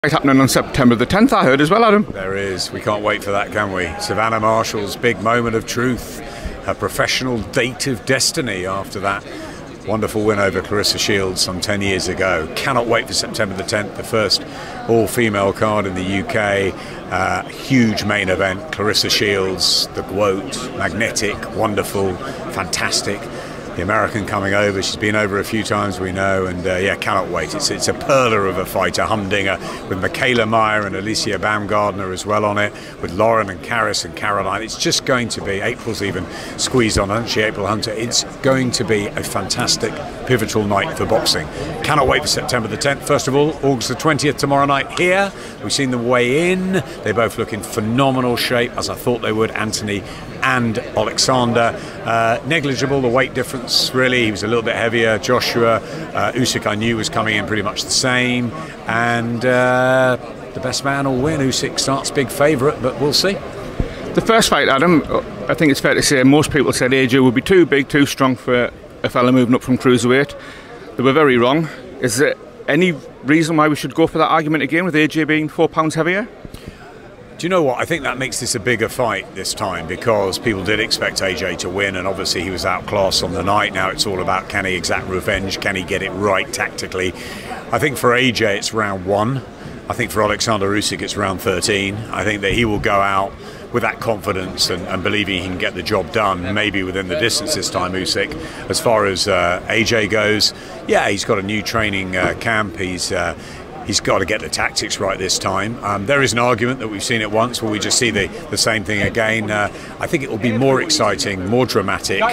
It's happening on September the 10th, I heard as well, Adam. There is. We can't wait for that, can we? Savannah Marshall's big moment of truth, her professional date of destiny after that wonderful win over Claressa Shields some 10 years ago. Cannot wait for September the 10th, the first all-female card in the UK. Huge main event. Claressa Shields, the GWOAT, magnetic, wonderful, fantastic. The American coming over, she's been over a few times, we know, and yeah, cannot wait. It's a perler of a fight, a humdinger, with Michaela Meyer and Alicia Baumgardner as well on it, with Lauren and Karis and Caroline. It's just going to be, April's even squeezed on, hasn't she, April Hunter? It's going to be a fantastic, pivotal night for boxing. Cannot wait for September the 10th. First of all, August the 20th tomorrow night here. We've seen them weigh in. They both look in phenomenal shape, as I thought they would, Anthony and Alexander. Negligible, the weight difference, really. He was a little bit heavier. Joshua, Usyk I knew was coming in pretty much the same. And the best man will win. Usyk starts big favourite, but we'll see. The first fight, Adam, I think it's fair to say most people said AJ would be too big, too strong for a fella moving up from cruiserweight. They were very wrong. Is there any reason why we should go for that argument again with AJ being 4 pounds heavier? Do you know what? I think that makes this a bigger fight this time because people did expect AJ to win, and obviously he was outclassed on the night. Now it's all about, can he exact revenge? Can he get it right tactically? I think for AJ it's round 1. I think for Alexander Usyk it's round 13. I think that he will go out with that confidence and believing he can get the job done, maybe within the distance this time, Usyk. As far as AJ goes, yeah, he's got a new training camp. He's got to get the tactics right this time. There is an argument that we've seen it once, where we just see the same thing again. I think it will be more exciting, more dramatic.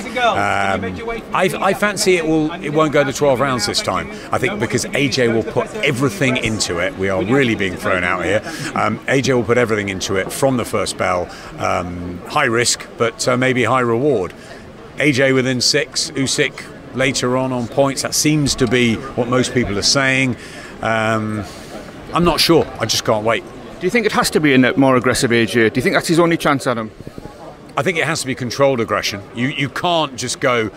I fancy it won't go to 12 rounds this time. I think because AJ will put everything into it. We are really being thrown out here. AJ will put everything into it from the first bell. High risk, but maybe high reward. AJ within 6, Usyk later on points. That seems to be what most people are saying. I'm not sure. I just can't wait. Do you think it has to be a more aggressive AJ? Do you think that's his only chance, Adam? I think it has to be controlled aggression. You can't just go,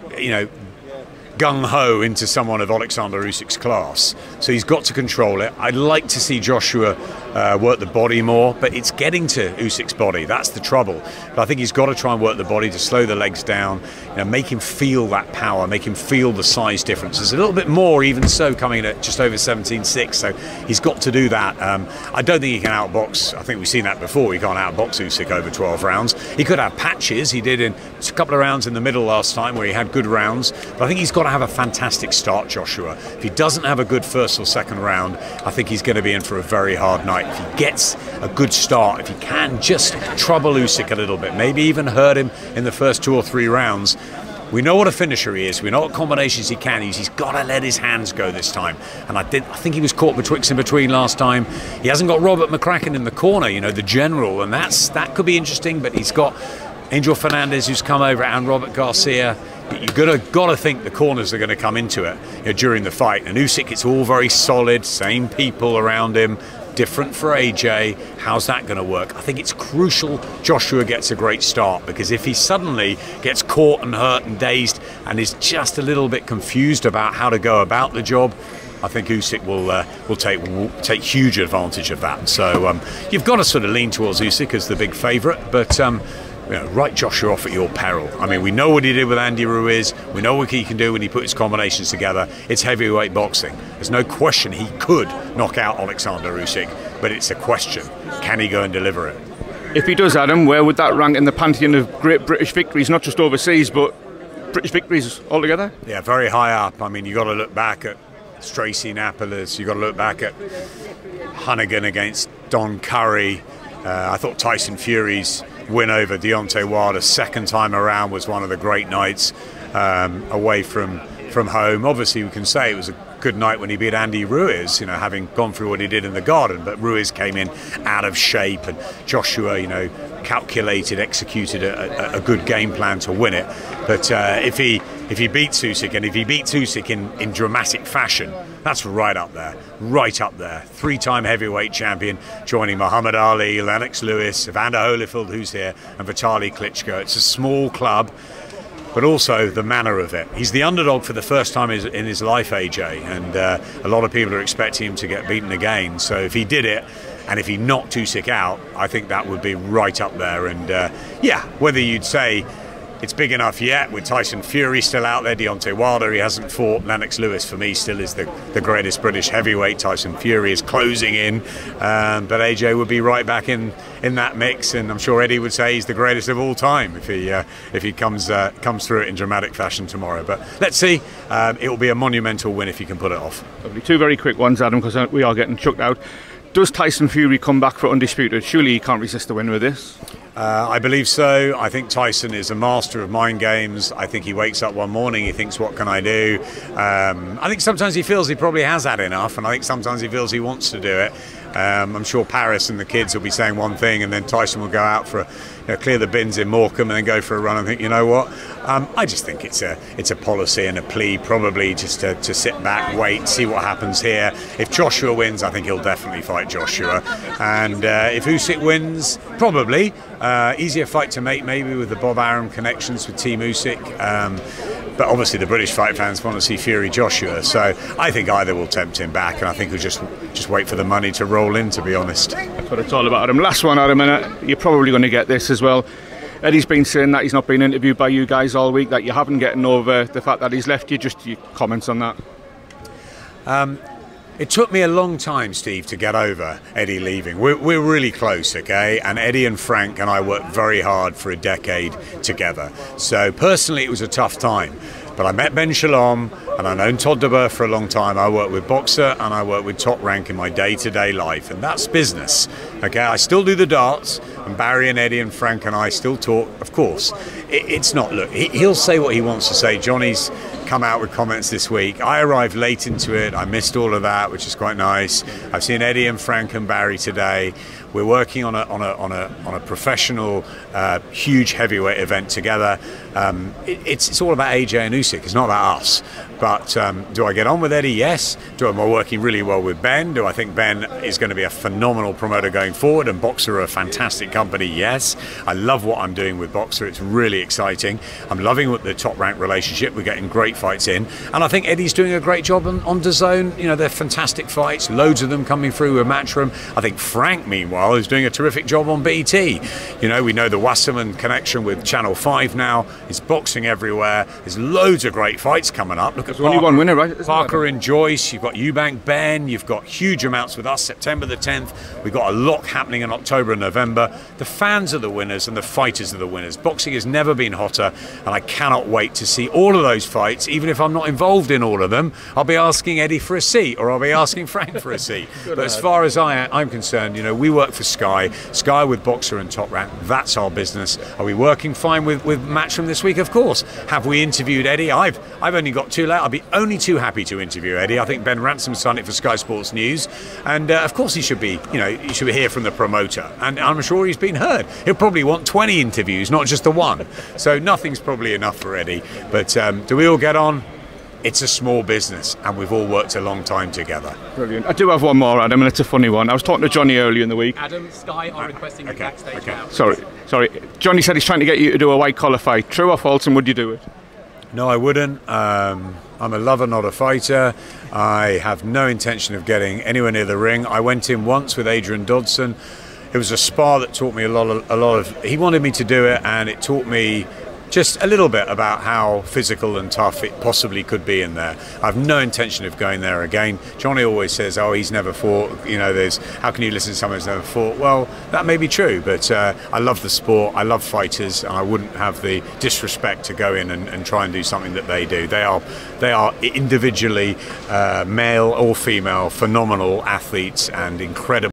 gung-ho into someone of Alexander Usyk's class. So he's got to control it. I'd like to see Joshua work the body more, but it's getting to Usyk's body. That's the trouble. But I think he's got to try and work the body to slow the legs down, make him feel that power, make him feel the size difference. There's a little bit more, even so, coming in at just over 17.6, so he's got to do that. I don't think he can outbox. I think we've seen that before. He can't outbox Usyk over 12 rounds. He could have patches. He did in a couple of rounds in the middle last time where he had good rounds, but I think he's got to have a fantastic start, Joshua. If he doesn't have a good first or second round, I think he's going to be in for a very hard night. If he gets a good start, if he can just trouble Usyk a little bit, maybe even hurt him in the first 2 or 3 rounds, we know what a finisher he is. We know what combinations he can use. He's got to let his hands go this time. And I think he was caught betwixt and between last time. He hasn't got Robert McCracken in the corner, the general, and that could be interesting. But he's got Angel Fernandez, who's come over, and Robert Garcia. You've got to think the corners are going to come into it during the fight. And Usyk, it's all very solid, same people around him. Different for AJ. How's that going to work? I think it's crucial Joshua gets a great start, because if he suddenly gets caught and hurt and dazed and is just a little bit confused about how to go about the job, I think Usyk will take huge advantage of that. So you've got to sort of lean towards Usyk as the big favourite, but write Joshua off at your peril. I mean, we know what he did with Andy Ruiz. We know what he can do when he puts his combinations together. It's heavyweight boxing. There's no question he could knock out Alexander Usyk, but it's a question, can he go and deliver it? If he does, Adam, where would that rank in the pantheon of great British victories, not just overseas, but British victories altogether? Yeah, very high up. I mean, you've got to look back at Tracy Napolis. You've got to look back at Hunnigan against Don Curry. I thought Tyson Fury's win over Deontay Wilder second time around was one of the great nights away from home. Obviously, we can say it was a good night when he beat Andy Ruiz, having gone through what he did in the Garden, but Ruiz came in out of shape, and Joshua, calculated, executed a good game plan to win it. But if he beats Usyk, and if he beats Usyk in dramatic fashion, that's right up there, right up there. 3-time heavyweight champion, joining Muhammad Ali, Lennox Lewis, Evander Holyfield, who's here, and Vitaly Klitschko. It's a small club. but also the manner of it. He's the underdog for the first time in his life, AJ, and a lot of people are expecting him to get beaten again. So if he did it, and if he knocked Usyk out, I think that would be right up there. And yeah, whether you'd say it's big enough yet, with Tyson Fury still out there, Deontay Wilder, he hasn't fought. Lennox Lewis, for me, still is the greatest British heavyweight. Tyson Fury is closing in, but AJ would be right back in that mix, and I'm sure Eddie would say he's the greatest of all time if he comes through it in dramatic fashion tomorrow. But let's see. It will be a monumental win if he can pull it off. Lovely. Two very quick ones, Adam, because we are getting chucked out. Does Tyson Fury come back for undisputed? Surely he can't resist a win with this. I believe so. I think Tyson is a master of mind games. I think he wakes up one morning, he thinks, what can I do? I think sometimes he feels he probably has had enough, and I think sometimes he feels he wants to do it. I'm sure Paris and the kids will be saying one thing, and then Tyson will go out for clear the bins in Morecambe and then go for a run and think, you know what? I just think it's a policy and a plea, probably just to sit back, wait, see what happens here. If Joshua wins, I think he'll definitely fight Joshua, and if Usyk wins, probably easier fight to make maybe with the Bob Arum connections with Team Usyk. But obviously the British fight fans want to see Fury Joshua, so I think either will tempt him back, and I think he'll just wait for the money to roll in, to be honest. That's what it's all about, Adam. Last one, Adam, and you're probably going to get this as well. Eddie's been saying that he's not been interviewed by you guys all week, that you haven't getting over the fact that he's left you. Just your comments on that. It took me a long time, Steve, to get over Eddie leaving. We're really close, okay? And Eddie and Frank and I worked very hard for a decade together. So personally, it was a tough time. But I met Ben Shalom, and I've known Todd DeBoer for a long time. I work with Boxer, and I work with Top Rank in my day-to-day life, and that's business. Okay, I still do the darts, and Barry and Eddie and Frank and I still talk, of course. It's not, look, he'll say what he wants to say. Johnny's come out with comments this week. I arrived late into it. I missed all of that, which is quite nice. I've seen Eddie and Frank and Barry today. We're working on a professional, huge heavyweight event together. It's all about AJ and Usyk. It's not about us. But do I get on with Eddie? Yes. Am I working really well with Ben? Do I think Ben is going to be a phenomenal promoter going forward, and Boxer are a fantastic company? Yes. I love what I'm doing with Boxer. It's really exciting. I'm loving the Top Rank relationship. We're getting great fights in, and I think Eddie's doing a great job on DAZN. You know, they're fantastic fights, loads of them coming through with Matchroom. I think Frank, meanwhile, is doing a terrific job on BT. You know, we know the Wasserman connection with Channel 5 now. It's boxing everywhere. There's loads of great fights coming up. Look at only one winner, right? Parker and Joyce. You've got Eubank, Ben. You've got huge amounts with us. September the 10th. We've got a lot happening in October and November. The fans are the winners and the fighters are the winners. Boxing has never been hotter, and I cannot wait to see all of those fights. Even if I'm not involved in all of them, I'll be asking Eddie for a seat, or I'll be asking Frank for a seat. But as far as I'm concerned, you know, we work for Sky with Boxer and Top Rank. That's our business. Are we working fine with Matchroom this week? Of course. Have we interviewed Eddie? I've only got two left. I'll be only too happy to interview Eddie. I think Ben Ransom's done it for Sky Sports News, and of course he should be. You know, you should hear from the promoter, and I'm sure he's been heard. He'll probably want 20 interviews, not just the one. So nothing's probably enough for Eddie. But do we all get on? It's a small business, and we've all worked a long time together. Brilliant. I do have one more, Adam, and it's a funny one. I was talking to Johnny earlier in the week. Adam, Sky are requesting you backstage now. Sorry. Johnny said he's trying to get you to do a white collar fight. True or false, and would you do it? No, I wouldn't. I'm a lover, not a fighter. I have no intention of getting anywhere near the ring. I went in once with Adrian Dodson. It was a spar that taught me a lot of. He wanted me to do it, and it taught me just a little bit about how physical and tough it possibly could be in there. I have no intention of going there again. Johnny always says, oh, he's never fought, you know, how can you listen to someone who's never fought? Well, that may be true, but I love the sport, I love fighters, and I wouldn't have the disrespect to go in and try and do something that they do. They are individually, male or female, phenomenal athletes and incredible